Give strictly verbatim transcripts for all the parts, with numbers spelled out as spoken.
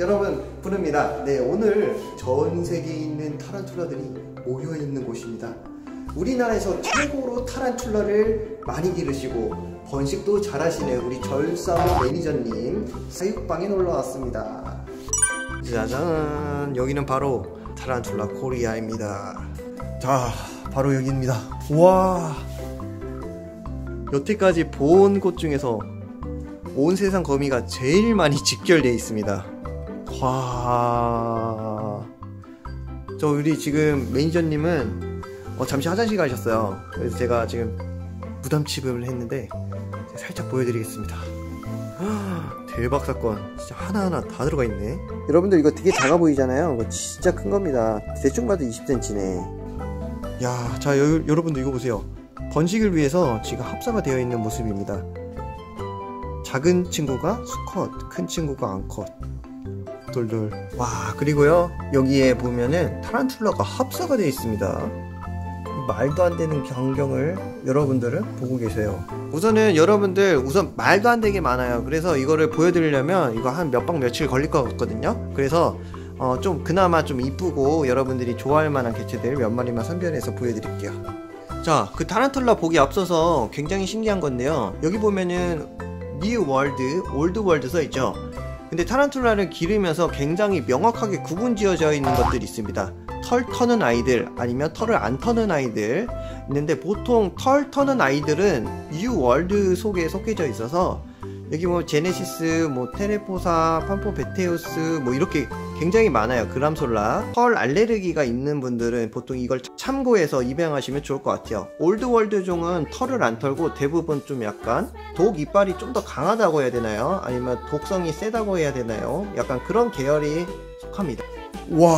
여러분 부릅니다. 네, 오늘 전 세계에 있는 타란툴라들이 모여있는 곳입니다. 우리나라에서 최고로 타란툴라를 많이 기르시고 번식도 잘하시는 우리 절사모 매니저님 사육방에 놀러왔습니다. 짜잔, 여기는 바로 타란툴라 코리아입니다. 자, 바로 여기입니다. 우와, 여태까지 본 곳 중에서 온 세상 거미가 제일 많이 직결되어 있습니다. 와, 저 우리 지금 매니저님은 어, 잠시 화장실 가셨어요. 그래서 제가 지금 무담칩을 했는데 살짝 보여드리겠습니다. 대박 사건, 진짜 하나하나 다 들어가 있네. 여러분들 이거 되게 작아 보이잖아요. 이거 진짜 큰 겁니다. 대충 봐도 이십 센티미터네. 야, 자 여, 여러분들 이거 보세요. 번식을 위해서 지금 합사가 되어 있는 모습입니다. 작은 친구가 수컷, 큰 친구가 암컷. 돌돌. 와, 그리고요 여기에 보면은 타란툴라가 합사가 되어 있습니다. 말도 안 되는 광경을 여러분들은 보고 계세요. 우선은 여러분들 우선 말도 안 되게 많아요. 그래서 이거를 보여드리려면 이거 한 몇 박 며칠 걸릴 것 같거든요. 그래서 어 좀 그나마 좀 이쁘고 여러분들이 좋아할 만한 개체들 몇 마리만 선별해서 보여드릴게요. 자, 그 타란툴라 보기 앞서서 굉장히 신기한 건데요. 여기 보면은 뉴 월드, 올드 월드 써있죠. 근데 타란툴라를 기르면서 굉장히 명확하게 구분 지어져 있는 것들이 있습니다. 털 터는 아이들, 아니면 털을 안 터는 아이들 있는데, 보통 털 터는 아이들은 뉴 월드 속에 속해져 있어서 여기 뭐 제네시스, 뭐 테레포사, 판포베테우스 뭐 이렇게 굉장히 많아요. 그람솔라. 털 알레르기가 있는 분들은 보통 이걸 참고해서 입양하시면 좋을 것 같아요. 올드월드 종은 털을 안 털고 대부분 좀 약간 독 이빨이 좀 더 강하다고 해야 되나요? 아니면 독성이 세다고 해야 되나요? 약간 그런 계열이 속합니다. 와,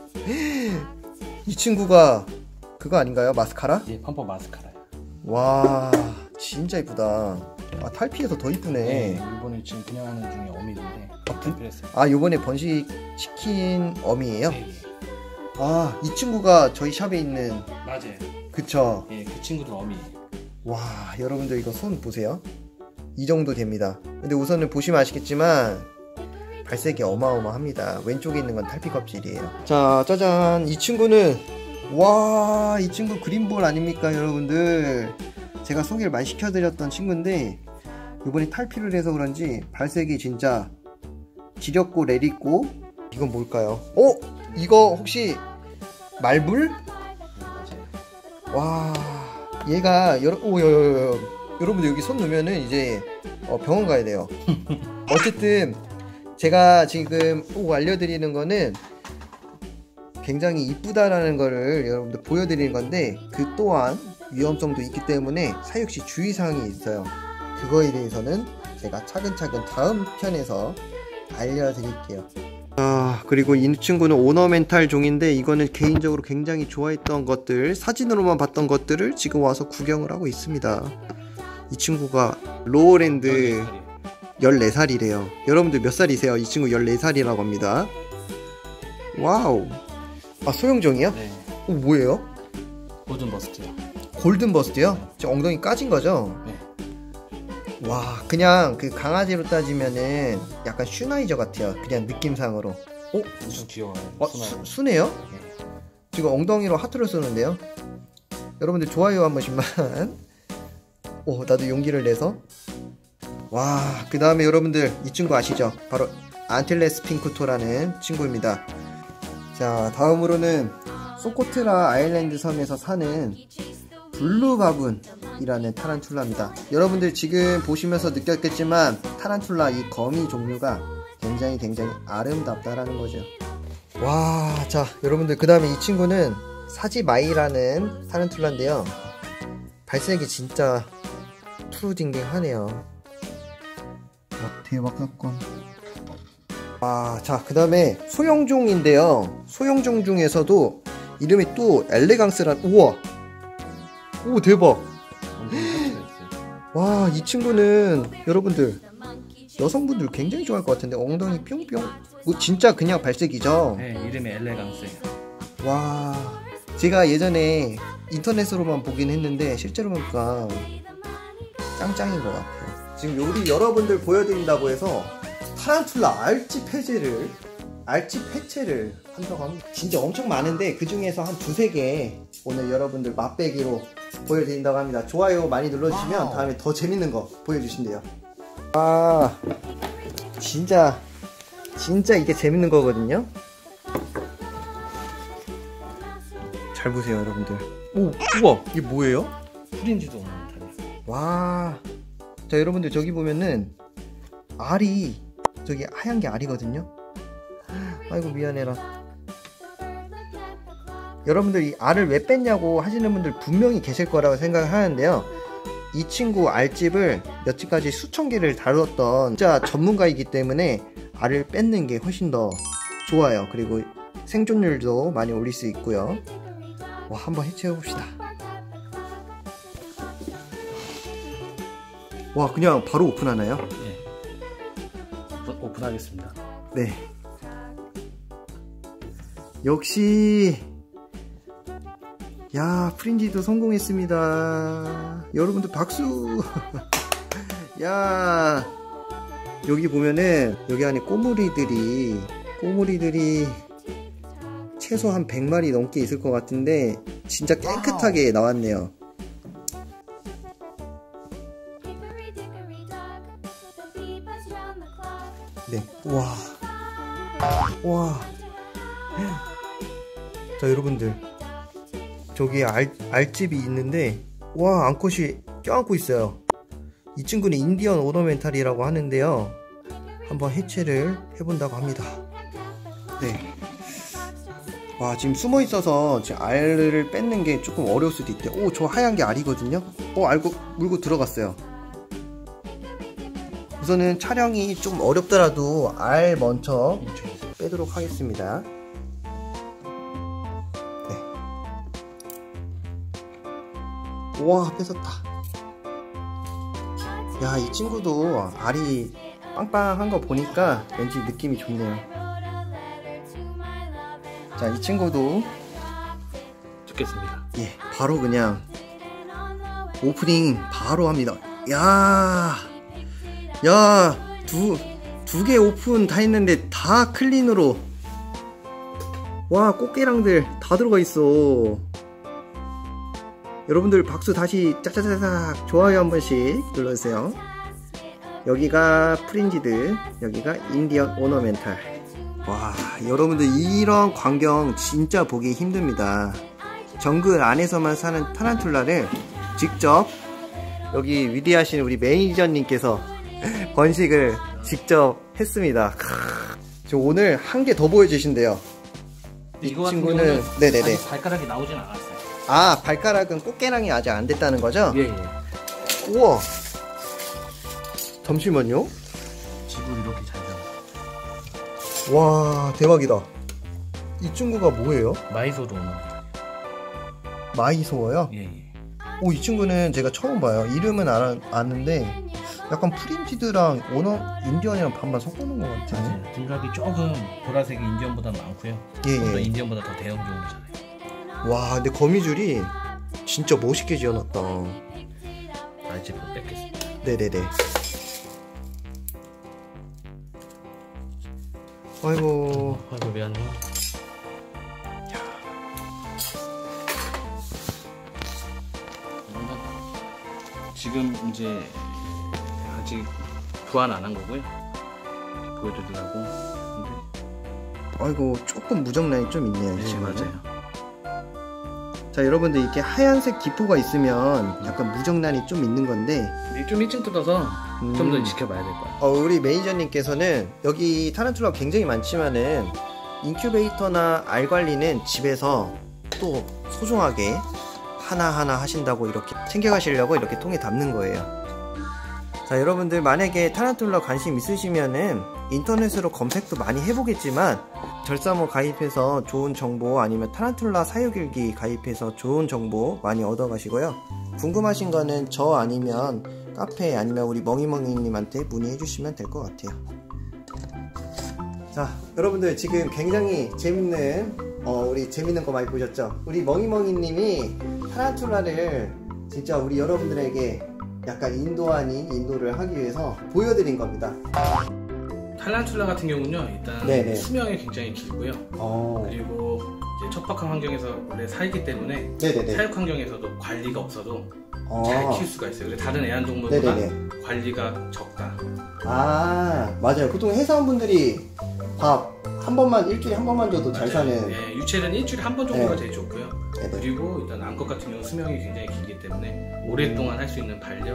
이 친구가 그거 아닌가요? 마스카라? 예, 펌퍼 마스카라요. 와, 진짜 이쁘다. 아, 탈피해서 더 이쁘네. 네, 이번에 지금 분양하는 중에 어미인데 탈피했어요. 아, 요번에 번식시킨 어미예요? 네, 네. 아, 이 친구가 저희 샵에 있는. 맞아요. 그쵸? 예, 그 친구도 어미예요. 와, 여러분들 이거 손 보세요. 이 정도 됩니다. 근데 우선은 보시면 아시겠지만 발색이 어마어마합니다. 왼쪽에 있는 건 탈피 껍질이에요. 자, 짜잔, 이 친구는, 와, 이 친구 그린볼 아닙니까 여러분들. 제가 소개를 많이 시켜드렸던 친구인데 이번에 탈피를 해서 그런지 발색이 진짜 지렸고 레리고. 이건 뭘까요? 어? 이거 혹시 말불? 와, 얘가 여러, 오, 여, 여, 여. 여러분들 여기 손 놓으면은 이제 어, 병원 가야 돼요. 어쨌든 제가 지금 꼭 알려드리는 거는 굉장히 이쁘다라는 거를 여러분들 보여드리는 건데, 그 또한 위험성도 있기 때문에 사육시 주의사항이 있어요. 그거에 대해서는 제가 차근차근 다음 편에서 알려드릴게요. 아, 그리고 이 친구는 오너멘탈 종인데 이거는 개인적으로 굉장히 좋아했던 것들, 사진으로만 봤던 것들을 지금 와서 구경을 하고 있습니다. 이 친구가 로어랜드 열네 살이래요 여러분들 몇 살이세요? 이 친구 열네 살이라고 합니다. 와우. 아, 소형종이요? 네. 어, 뭐예요? 골든 버스트요. 골든 버스트요? 저 엉덩이 까진 거죠? 네. 와, 그냥 그 강아지로 따지면은 약간 슈나이저 같아요. 그냥 느낌상으로. 어? 엄청 귀여워요. 어, 수, 수네요? 네. 지금 엉덩이로 하트를 쏘는데요. 여러분들 좋아요 한 번씩만. 오, 나도 용기를 내서. 와, 그 다음에 여러분들 이 친구 아시죠? 바로 안틸레스 핑크토라는 친구입니다. 자, 다음으로는 소코트라 아일랜드 섬에서 사는 블루바분이라는 타란툴라입니다. 여러분들 지금 보시면서 느꼈겠지만 타란툴라 이 거미 종류가 굉장히 굉장히 아름답다라는 거죠. 와, 자 여러분들 그 다음에 이 친구는 사지마이라는 타란툴라인데요. 발색이 진짜 투루딩딩하네요. 아, 대박 사건. 아, 자 그 다음에 소형종인데요. 소형종 중에서도 이름이 또 엘레강스란. 우와, 오 대박. 와, 이 친구는 여러분들 여성분들 굉장히 좋아할 것 같은데 엉덩이 뿅뿅. 뭐 진짜 그냥 발색이죠? 네, 이름이 엘레강스예요. 와, 제가 예전에 인터넷으로만 보긴 했는데 실제로 보니까 짱짱인 것 같아요. 지금 우리 여러분들 보여드린다고 해서 타란툴라 알집 해제를 알집 해체를 한다고 합니다. 진짜 엄청 많은데 그 중에서 한 두세 개 오늘 여러분들 맛배기로 보여드린다고 합니다. 좋아요 많이 눌러주시면 와우. 다음에 더 재밌는 거 보여주신대요. 아 진짜 진짜 이게 재밌는 거거든요. 잘 보세요 여러분들. 오 우와 이게 뭐예요? 프린지도 오너멘탈이에요. 와 자 여러분들 저기 보면은 알이 저기 하얀 게 알이거든요. 아이고 미안해라. 여러분들 이 알을 왜 뺐냐고 하시는 분들 분명히 계실 거라고 생각을 하는데요. 이 친구 알집을 여태까지 수천 개를 다뤘던 진짜 전문가이기 때문에 알을 뺏는 게 훨씬 더 좋아요. 그리고 생존율도 많이 올릴 수 있고요. 와 한번 해체해 봅시다. 와 그냥 바로 오픈하나요? 네. 오픈, 오픈하겠습니다. 네. 역시 야 프린지도 성공했습니다. 여러분들 박수. 야 여기 보면은 여기 안에 꼬물이들이 꼬물이들이 최소 한 백 마리 넘게 있을 것 같은데 진짜 깨끗하게 나왔네요. 네. 와. 와. 자, 여러분들. 저기 알, 알집이 있는데, 와, 암컷이 껴안고 있어요. 이 친구는 인디언 오너멘탈이라고 하는데요. 한번 해체를 해본다고 합니다. 네. 와, 지금 숨어 있어서 지금 알을 뺏는 게 조금 어려울 수도 있대요. 오, 저 하얀 게 알이거든요. 어, 알고, 물고 들어갔어요. 우선은 촬영이 좀 어렵더라도 알 먼저 빼도록 하겠습니다. 네. 와 뺏었다. 야 이 친구도 알이 빵빵한 거 보니까 왠지 느낌이 좋네요. 자 이 친구도 찍겠습니다. 예 바로 그냥 오프닝 바로 합니다. 야 야, 두, 두 개 오픈 다 했는데 다 클린으로. 와, 꽃게랑들 다 들어가 있어. 여러분들 박수 다시 짝짝짝짝 좋아요 한 번씩 눌러주세요. 여기가 프린지드, 여기가 인디언 오너멘탈. 와, 여러분들 이런 광경 진짜 보기 힘듭니다. 정글 안에서만 사는 타란툴라를 직접 여기 위대하신 우리 매니저님께서 번식을 직접 했습니다. 저 오늘 한 개 더 보여주신대요. 이 친구는 네네네 발가락이 나오진 않았어요. 아 발가락은 꽃게랑이 아직 안 됐다는 거죠? 예예. 예. 우와 잠시만요. 집을 이렇게 잘 잡아. 와 대박이다. 이 친구가 뭐예요? 마이소도 오너. 마이소어요? 예예. 오 이 친구는 제가 처음 봐요. 이름은 알아, 아는데 약간 프린지드랑 오너 인디언이랑 반반 섞어놓은 것 같아요. 맞아요. 등각이 조금 보라색이 인디언보다 많고요. 예, 좀 더 예. 인디언보다 더 대형 종이잖아요. 와 근데 거미줄이 진짜 멋있게 지어놨다. 알집으로 뺏겠습니다. 네네네. 아이고 아이고 미안해. 지금 이제 아직 교환 안 한 거고요. 보여드리려고. 근데 아이고 조금 무정란이 좀 있네요. 네, 지금. 맞아요. 자 여러분들 이렇게 하얀색 기포가 있으면 약간 무정란이 좀 있는 건데 좀 일찍 뜯어서 음. 좀 더 지켜봐야 될 거예요. 어, 우리 매니저님께서는 여기 타란툴라가 굉장히 많지만은 인큐베이터나 알 관리는 집에서 또 소중하게 하나하나 하신다고 이렇게 챙겨가시려고 이렇게 통에 담는 거예요. 자 여러분들 만약에 타란툴라 관심 있으시면은 인터넷으로 검색도 많이 해보겠지만 절사모 가입해서 좋은 정보 아니면 타란툴라 사육일기 가입해서 좋은 정보 많이 얻어가시고요. 궁금하신 거는 저 아니면 카페 아니면 우리 멍이멍이님한테 문의해 주시면 될 것 같아요. 자 여러분들 지금 굉장히 재밌는 어, 우리 재밌는 거 많이 보셨죠? 우리 멍이멍이님이 타란툴라를 진짜 우리 여러분들에게 약간 인도 아닌 인도를 하기 위해서 보여드린 겁니다. 탈란툴라 같은 경우는요, 일단 네네. 수명이 굉장히 길고요. 어. 그리고 이제 척박한 환경에서 원래 살기 때문에 네네네. 사육 환경에서도 관리가 없어도 어. 잘 키울 수가 있어요. 그래서 다른 애완동물보다 네네네. 관리가 적다. 아, 맞아요. 보통 회사원분들이 밥 한 번만, 일주일에 한 번만 줘도 잘 맞아요. 사는. 네, 유체는 일주일에 한 번 정도가 네. 제일 좋고요. 네네. 그리고 일단 암컷 같은 경우 수명이 굉장히 길기 때문에 오랫동안 할 수 있는 반려.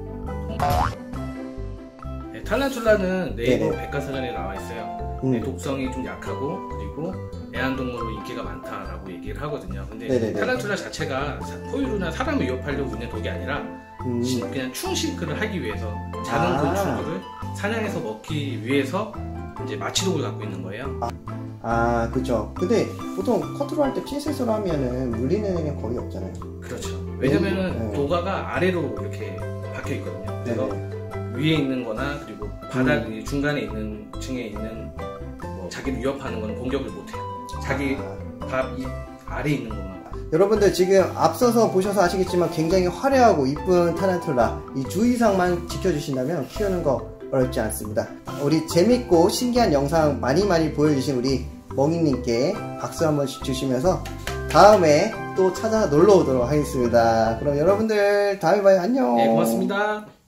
네, 탈란툴라는 네이버 네네. 백과사전에 나와 있어요. 음. 네, 독성이 좀 약하고 그리고 애완동물로 인기가 많다라고 얘기를 하거든요. 근데 네네네. 탈란툴라 자체가 사- 포유류나 사람을 위협하려고 있는 독이 아니라 음. 신- 그냥 충싱크를 하기 위해서 작은 아. 곤충들을 사냥해서 먹기 위해서 이제 마취독을 갖고 있는 거예요. 아, 그죠. 근데 보통 컨트롤 할 때 핀셋으로 하면은 물리는 애는 거의 없잖아요. 그렇죠. 왜냐면은 네. 도가가 아래로 이렇게 박혀 있거든요. 그래서 네네. 위에 있는 거나 그리고 바닥 음. 중간에 있는 층에 있는 뭐 자기를 위협하는 거는 공격을 못 해요. 자기 아. 밥 이 아래에 있는 것만. 여러분들 지금 앞서서 보셔서 아시겠지만 굉장히 화려하고 이쁜 타란툴라 이 주의사항만 지켜주신다면 키우는 거 어렵지 않습니다. 우리 재밌고 신기한 영상 많이 많이 보여주신 우리 멍이님께 박수 한번 주시면서 다음에 또 찾아 놀러 오도록 하겠습니다. 그럼 여러분들 다음에 봐요. 안녕. 네, 고맙습니다.